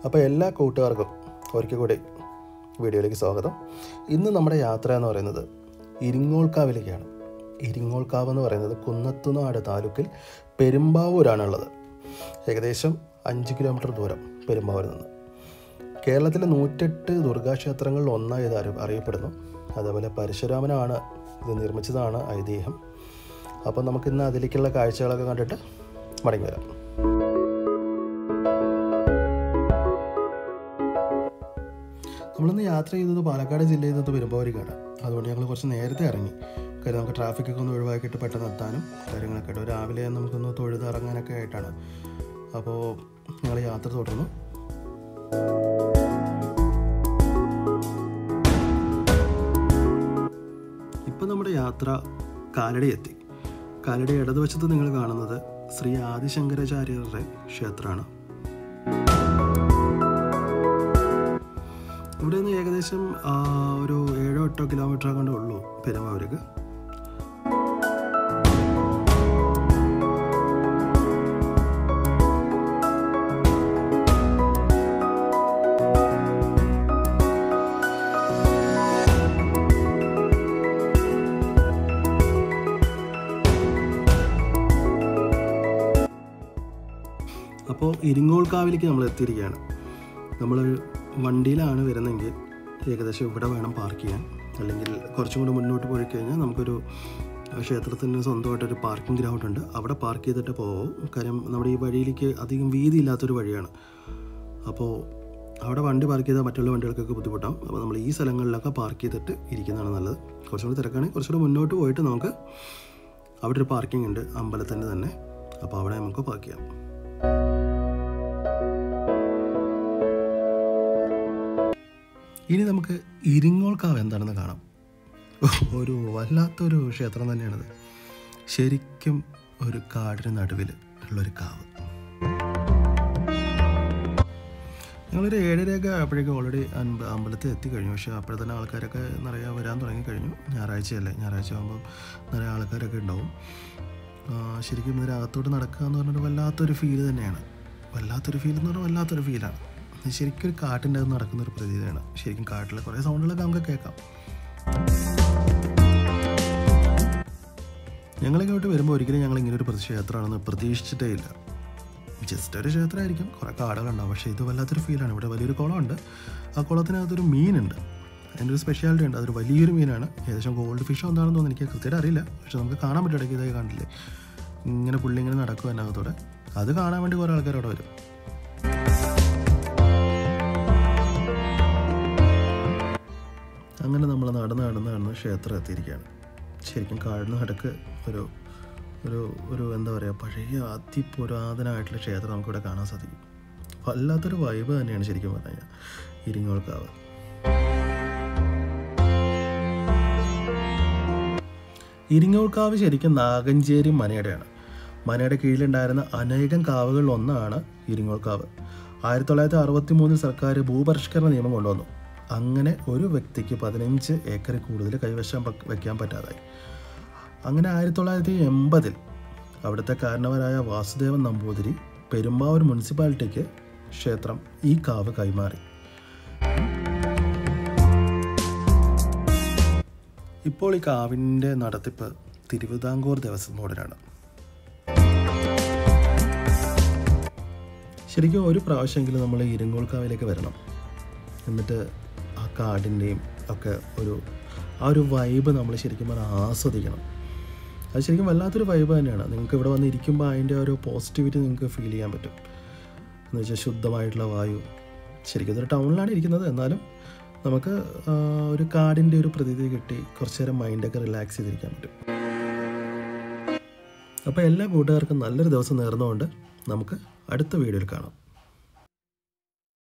അപ്പോൾ എല്ലാ കൂട്ടുകാർക്കും ഒരിക്കൽ കൂടി വീഡിയോയിലേക്ക് സ്വാഗതം. ഇന്ന് നമ്മുടെ യാത്ര എന്ന് പറയുന്നത് ഇരിങ്ങോൾക്കാവിലേക്കാണ്. ഇരിങ്ങോൾക്കാവ് എന്ന് പറയുന്നത് കുന്നത്തുനാട് താലൂക്കിൽ പെരുമ്പാവൂരാണുള്ളത്. ഏകദേശം 5 കിലോമീറ്റർ ദൂരം പെരുമ്പാവൂരിൽ നിന്ന്. കേരളത്തിലെ 108 ദുർഗാക്ഷേത്രങ്ങളിൽ ഒന്നായി ഇത് അറിയപ്പെടുന്നു. അതേപോലെ പരശുരാമനാണ് ഇത് നിർമ്മിച്ചതാണ് ഐതിഹ്യം. അപ്പോൾ നമുക്കിന്ന് അതിലേക്കുള്ള കാഴ്ചകളൊക്കെ കണ്ടിട്ട് മടങ്ങി വരാം. നമ്മളിന്ന് യാത്ര ചെയ്തത് പാലക്കാട് ജില്ലയിൽ നിന്ന് പെരുമ്പാവൂരിക്കാണ്. അതുകൊണ്ട് ഞങ്ങൾ കുറച്ച് നേരത്തെ ഇറങ്ങി. കാര്യം നമുക്ക് ട്രാഫിക്കൊക്കെ ഒന്ന് ഒഴിവാക്കിയിട്ട് പെട്ടെന്ന് എത്താനും കാര്യങ്ങളൊക്കെ ആയിട്ട് രാവിലെ നമുക്കൊന്ന് തൊഴുതിറങ്ങാനൊക്കെ ആയിട്ടാണ്. അപ്പോൾ ഞങ്ങൾ യാത്ര തുടർന്നു. ഇപ്പം നമ്മുടെ യാത്ര കാലടി എത്തി. കാലടി ഇടതുവശത്ത് നിങ്ങൾ കാണുന്നത് ശ്രീ ആദിശങ്കരാചാര്യരുടെ ക്ഷേത്രമാണ്. ഇവിടെ നിന്ന് ഏകദേശം ഒരു 7-8 കിലോമീറ്റർ കൊണ്ടേ ഉള്ളൂ പെരുമ്പാവൂർക്ക്. അപ്പോൾ ഇരിങ്ങോൾക്കാവിലേക്ക് നമ്മൾ എത്തിയിരിക്കുകയാണ്. നമ്മൾ വണ്ടിയിലാണ് വരുന്നതെങ്കിൽ ഏകദേശം ഇവിടെ വേണം പാർക്ക് ചെയ്യാൻ. അല്ലെങ്കിൽ കുറച്ചും കൂടെ മുന്നോട്ട് പോയി കഴിഞ്ഞാൽ നമുക്കൊരു ക്ഷേത്രത്തിന് സ്വന്തമായിട്ടൊരു പാർക്കിംഗ് ഗ്രൗണ്ട് ഉണ്ട്. അവിടെ പാർക്ക് ചെയ്തിട്ട് പോകും. കാര്യം നമ്മുടെ ഈ വഴിയിലേക്ക് അധികം വീതി ഇല്ലാത്തൊരു വഴിയാണ്. അപ്പോൾ അവിടെ വണ്ടി പാർക്ക് ചെയ്താൽ മറ്റുള്ള വണ്ടികൾക്കൊക്കെ ബുദ്ധിമുട്ടാവും. അപ്പോൾ നമ്മൾ ഈ സ്ഥലങ്ങളിലൊക്കെ പാർക്ക് ചെയ്തിട്ട് ഇരിക്കുന്നതാണ് നല്ലത്. കുറച്ചും കൂടി തിരക്കാണെങ്കിൽ കുറച്ചുകൂടെ മുന്നോട്ട് പോയിട്ട് നമുക്ക് അവിടെ ഒരു പാർക്കിംഗ് ഉണ്ട് അമ്പലത്തിൻ്റെ തന്നെ. അപ്പോൾ അവിടെ നമുക്ക് പാർക്ക് ചെയ്യാം. ഇനി നമുക്ക് ഇരിങ്ങോൾക്കാവ് എന്താണെന്ന് കാണാം. ഒരു വല്ലാത്തൊരു ക്ഷേത്രം തന്നെയാണത്. ശരിക്കും ഒരു കാടിന് നടുവിൽ ഉള്ളൊരു കാവ്. ഞങ്ങളൊരു 7:30 ആയപ്പോഴേക്കും ഓൾറെഡി അമ്പലത്തിൽ എത്തിക്കഴിഞ്ഞു. പക്ഷേ അപ്പോഴെ തന്നെ ആൾക്കാരൊക്കെ നിറയെ വരാൻ തുടങ്ങിക്കഴിഞ്ഞു. ഞായറാഴ്ചയല്ലേ, ഞായറാഴ്ച ആകുമ്പം നിറയെ ആൾക്കാരൊക്കെ ഉണ്ടാവും. ശരിക്കും ഇതിനകത്തോട്ട് നടക്കുക എന്ന് പറഞ്ഞൊരു വല്ലാത്തൊരു ഫീല് തന്നെയാണ്. വല്ലാത്തൊരു ഫീൽ എന്ന് പറഞ്ഞാൽ വല്ലാത്തൊരു ഫീലാണ്. ശരിക്കും ഒരു കാട്ടിൻ്റെ അത് നടക്കുന്നൊരു പ്രതീതിയാണ്. ശരിക്കും കാട്ടിലെ കുറേ സൗണ്ടുകളൊക്കെ നമുക്ക് കേൾക്കാം. ഞങ്ങളിങ്ങോട്ട് വരുമ്പോൾ ഒരിക്കലും ഞങ്ങൾ ഇങ്ങനെ ഒരു ക്ഷേത്രമാണെന്ന് പ്രതീക്ഷിച്ചിട്ടേ ഇല്ല. ജസ്റ്റ് ഒരു ക്ഷേത്രമായിരിക്കും, കുറേ കാടുകളുണ്ടാവും. പക്ഷേ ഇത് വല്ലാത്തൊരു ഫീലാണ്. ഇവിടെ വലിയൊരു കുളമുണ്ട്. ആ കുളത്തിനകത്തൊരു മീനുണ്ട്. അതിൻ്റെ ഒരു സ്പെഷ്യാലിറ്റി ഉണ്ട്. അതൊരു വലിയൊരു മീനാണ്. ഏകദേശം ഗോൾഡ് ഫിഷോ എന്താണെന്ന് തോന്നുന്നു, എനിക്ക് കൃത്യമായിട്ട് അറിയില്ല. പക്ഷെ നമുക്ക് കാണാൻ പറ്റും. ഇടയ്ക്ക് ഇതായി കണ്ടില്ലേ, ഇങ്ങനെ പുള്ളി ഇങ്ങനെ നടക്കും അതിനകത്തോടെ. അത് കാണാൻ വേണ്ടി കുറേ ആൾക്കാർ അവിടെ വരും. അങ്ങനെ നമ്മൾ നടന്ന് ക്ഷേത്രം എത്തിയിരിക്കുകയാണ്. ശരിക്കും കാടിന് നടുക്ക് ഒരു ഒരു ഒരു എന്താ പറയുക, പഴയ അതിപുരാതനമായിട്ടുള്ള ക്ഷേത്രം നമുക്കിവിടെ കാണാൻ സാധിക്കും. വല്ലാത്തൊരു വൈബ് തന്നെയാണ് ശരിക്കും പറഞ്ഞു കഴിഞ്ഞാൽ ഇരിങ്ങോൾക്കാവ്. ഇരിങ്ങോൾക്കാവ് ശരിക്കും നാഗഞ്ചേരി മനയുടെയാണ്. മനയുടെ കീഴിലുണ്ടായിരുന്ന അനേകം കാവുകളിൽ ഒന്നാണ് ഇരിങ്ങോൾക്കാവ്. 1963 സർക്കാർ ഭൂപരിഷ്കരണ നിയമം കൊണ്ടുവന്നു. അങ്ങനെ ഒരു വ്യക്തിക്ക് 15 ഏക്കറിൽ കൂടുതൽ കൈവശം വയ്ക്കാൻ പറ്റാതായി. അങ്ങനെ 1980 അവിടുത്തെ കാരണവരായ വാസുദേവൻ നമ്പൂതിരി പെരുമ്പാവൂർ മുനിസിപ്പാലിറ്റിക്ക് ക്ഷേത്രം ഈ കാവ് കൈമാറി. ഇപ്പോൾ ഈ കാവിൻ്റെ നടത്തിപ്പ് തിരുവിതാംകൂർ ദേവസ്വം ബോർഡിനാണ്. ശരിക്കും ഒരു പ്രാവശ്യമെങ്കിലും നമ്മൾ ഇരിങ്ങോൾക്കാവിലേക്ക് വരണം. എന്നിട്ട് ആ കാടിൻ്റെയും ഒക്കെ ഒരു വൈബ് നമ്മൾ ശരിക്കും പറഞ്ഞാൽ ആസ്വദിക്കണം. അത് ശരിക്കും വല്ലാത്തൊരു വൈബ് തന്നെയാണ്. നിങ്ങൾക്ക് ഇവിടെ വന്ന് ഇരിക്കുമ്പോൾ അതിൻ്റെ ഒരു പോസിറ്റിവിറ്റി നിങ്ങൾക്ക് ഫീൽ ചെയ്യാൻ പറ്റും. എന്ന് വെച്ചാൽ ശുദ്ധമായിട്ടുള്ള വായു. ശരിക്കും ഇതൊരു ടൗണിലാണ് ഇരിക്കുന്നത്, എന്നാലും നമുക്ക് ഒരു കാടിൻ്റെ ഒരു പ്രതീതി കിട്ടി കുറച്ച് നേരം മൈൻഡൊക്കെ റിലാക്സ് ചെയ്തിരിക്കാൻ പറ്റും. അപ്പോൾ എല്ലാ കൂട്ടുകാർക്കും നല്ലൊരു ദിവസം നേർന്നുകൊണ്ട് നമുക്ക് അടുത്ത വീഡിയോയിൽ കാണാം.